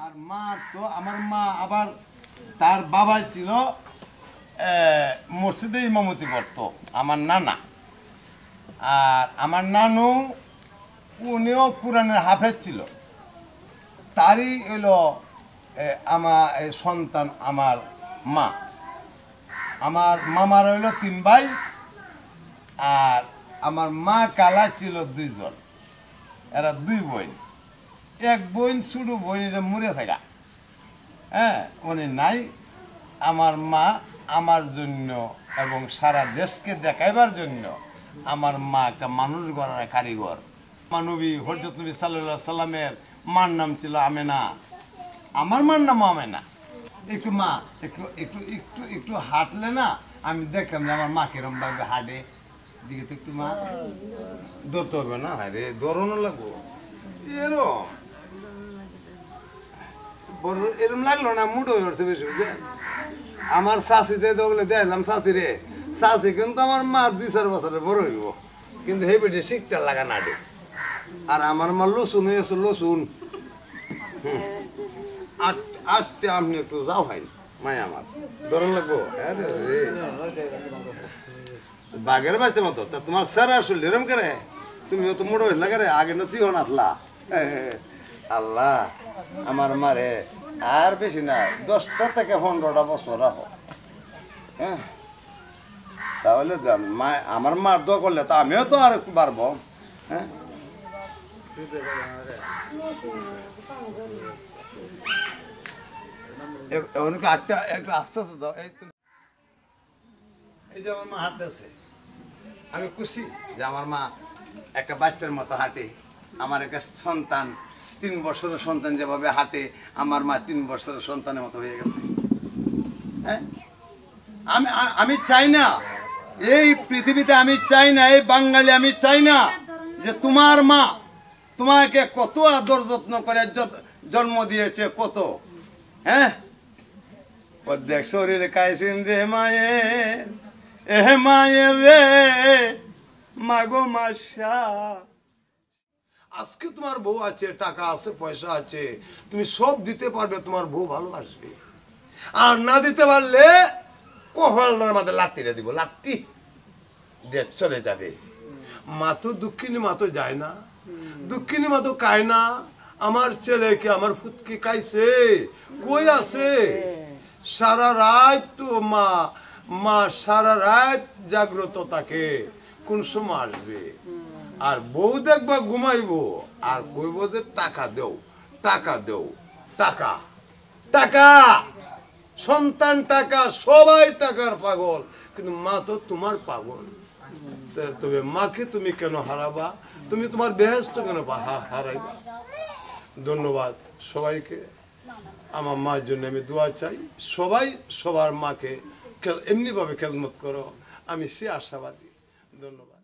আর মা তো আমার মা আবার তার বাবা ছিল মসজিদে ইমামতি করতো আমার নানা। আর আমার নানু উনিও কোরআনের হাফেজ ছিল। তারই হইল আমার সন্তান আমার মা। আমার মামার হইল 3 ভাই আর আমার মা কালা ছিল 2 জন। এরা 2 বোন। এক বোন ছোট বোন এটা মরে থাকা, হ্যাঁ উনি নাই। আমার মা আমার জন্য এবং সারা দেশকে দেখাইবার জন্য আমার মা একটা মানুষ গড়ার কারিগর। নবী হযরত নবী সাল্লাল্লাহু আলাইহি সাল্লামের মার নাম ছিল আমেনা, আমার মার নাম আমেনা। একটু মা একটু একটু একটু একটু হাঁটলে না আমি দেখলাম যে আমার মা কিরম ভাবে হাঁটে। দিকে তো একটু মা দৌড়তে হবে না, রে দৌড়ানো লাগবো। এরম এরম লাগলো না, মুড হয়ে উঠছে বেশি। আমার শাশিতে দৌড়লে দেখলাম শাশি রে, শাশি কিন্তু আমার মার 2-4 বছরের বড় হইব, কিন্তু সেই বেটে শিখতে লাগা না রে। আর আমার মা লসুন হয়েছে, লসুন আটটা আপনি একটু যাও ভাই মাই আমার ধরন লাগবো। বাঘের বাচ্চা মতো তা তোমার স্যার আসল এরম করে, তুমি তো মোড় হইল না করে, আগে না সিও নাথলা। আল্লাহ আমার মারে আর বেশি না 10টা থেকে 15টা বছর রাখো, হ্যাঁ তাহলে আমার মার দোয়া করলে তো আমিও তো আর একটু পারবো। হ্যাঁ আটটা একটু আস্তে আস্তে দাও। এই যে আমার মা হাঁটতেছে, আমি খুশি যে আমার মা একটা বাচ্চার মতো হাঁটে। আমার একটা সন্তান 3 বছরের সন্তান যেভাবে হাঁটে, আমার মা 3 বছরের সন্তানের মতো হয়ে গেছে। হ্যাঁ আমি চাই না এই পৃথিবীতে, আমি চাই না এই বাঙালি, আমি চাই না যে তোমার মা তোমাকে কত আদর যত্ন করে জন্ম দিয়েছে কত। হ্যাঁ অর্ধেক শরীর কাইছেন রে মায়ের, এ মায়ের রে মাগো মাসা। আজকে তোমার বউ আছে, টাকা আছে, পয়সা আছে, তুমি সব দিতে পারবে, তোমার বউ ভালোবাসবে। আর না দিতে পারলে কপালটার মধ্যে লাত্তিটা দিব, লাত্তি দিয়ে চলে যাবে। মা তো দুঃখিনী, মা তো যায় না, দুঃখিনী মা তো খায় না। আমার ছেলেকে আমার ফুটকে খাইছে, কই আছে? সারা রাত তো মা সারা রাত জাগ্রত থাকে, কোন সময় আসবে। আর বউ দেখবা ঘুমাইবো আর কইব যে টাকা দেও, টাকা দেও, টাকা টাকা, সন্তান টাকা, সবাই টাকার পাগল, কিন্তু মা তো তোমার পাগল। তবে মাকে তুমি কেন হারাবা? তুমি তোমার বেহেশত কেন হারাইবা? ধন্যবাদ সবাইকে। আমার মার জন্য আমি দোয়া চাই। সবাই সবার মাকে এমনিভাবে খেদমত করো, আমি সে আশাবাদী। ধন্যবাদ।